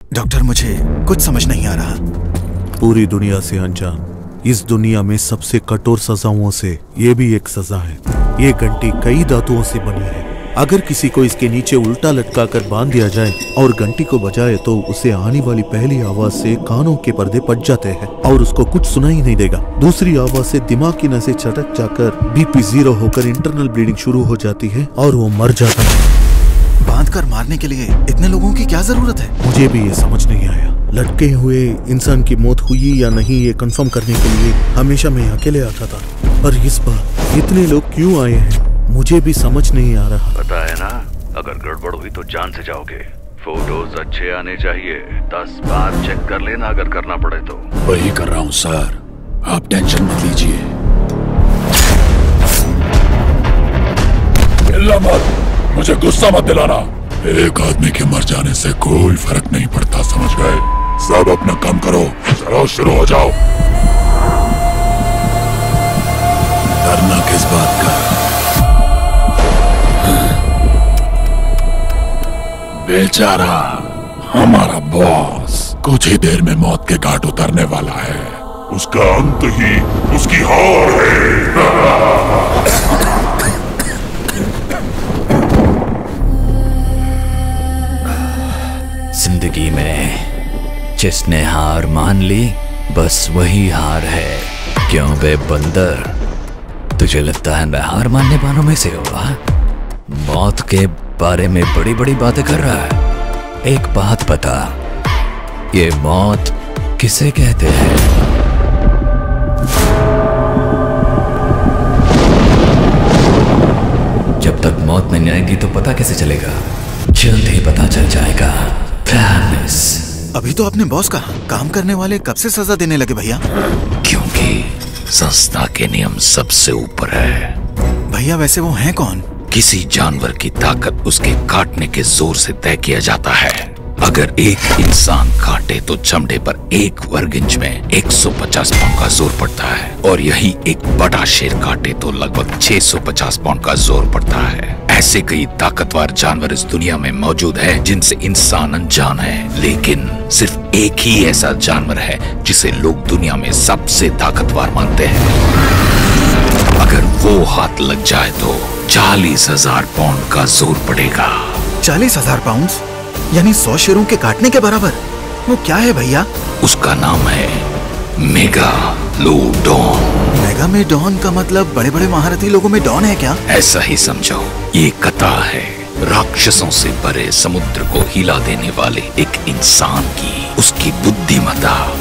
Doctor, मुझे कुछ समझ नहीं आ रहा। पूरी दुनिया से अनजान, इस दुनिया में सबसे कठोर सजाओं से ये भी एक सजा है। ये घंटी कई धातुओं से बनी है। अगर किसी को इसके नीचे उल्टा लटका कर बांध दिया जाए और घंटी को बजाए तो उसे आने वाली पहली आवाज से कानों के पर्दे पट जाते हैं और उसको कुछ सुनाई नहीं देगा। दूसरी आवाज से दिमाग की नसें चटक जाकर बीपी 0 होकर इंटरनल ब्लीडिंग शुरू हो जाती है और वो मर जाता है। बांध कर मारने के लिए इतने लोगों की क्या जरूरत है? मुझे भी ये समझ नहीं आया। लटके हुए इंसान की मौत हुई या नहीं ये कंफर्म करने के लिए हमेशा मैं अकेले आता था, पर इस बार इतने लोग क्यों आए हैं मुझे भी समझ नहीं आ रहा। पता है ना, अगर गड़बड़ हुई तो जान से जाओगे। फोटोज अच्छे आने चाहिए, 10 बार चेक कर लेना अगर करना पड़े तो। वही कर रहा हूँ सर, आप टेंशन मत लीजिए। मत, मुझे गुस्सा मत दिलाना। एक आदमी के मर जाने से कोई फर्क नहीं पड़ता, समझ गए? सब अपना काम करो, चलो शुरू हो जाओ। डरना किस बात का? बेचारा हमारा बॉस कुछ ही देर में मौत के घाट उतरने वाला है। उसका अंत ही उसकी हार है। जिंदगी में जिसने हार मान ली बस वही हार है। क्यों बे बंदर, तुझे लगता है मैं हार मानने वालों में से होगा? मौत के बारे में बड़ी बड़ी बातें कर रहा है। एक बात बता, ये मौत किसे कहते हैं? जब तक मौत नहीं आएगी तो पता कैसे चलेगा? जल्द ही पता चल जाएगा। अभी तो अपने बॉस का काम करने वाले कब से सजा देने लगे भैया? क्योंकि संस्था के नियम सबसे ऊपर है। भैया वैसे वो हैं कौन? किसी जानवर की ताकत उसके काटने के जोर से तय किया जाता है। अगर एक इंसान काटे तो चमड़े पर 1 वर्ग इंच में 150 पाउंड का जोर पड़ता है, और यही एक बड़ा शेर काटे तो लगभग 650 पाउंड का जोर पड़ता है। ऐसे कई ताकतवर जानवर इस दुनिया में मौजूद है जिनसे इंसान अनजान है, लेकिन सिर्फ एक ही ऐसा जानवर है जिसे लोग दुनिया में सबसे ताकतवर मानते हैं। अगर वो हाथ लग जाए तो 40,000 पाउंड का जोर पड़ेगा। 40,000 पाउंड यानी 100 शेरों के काटने के बराबर। वो क्या है भैया? उसका नाम है मेगालोडॉन। मेगालोडॉन का मतलब बड़े बड़े महारथी लोगों में डॉन है क्या? ऐसा ही समझो। ये कथा है राक्षसों से भरे समुद्र को हिला देने वाले एक इंसान की, उसकी बुद्धिमत्ता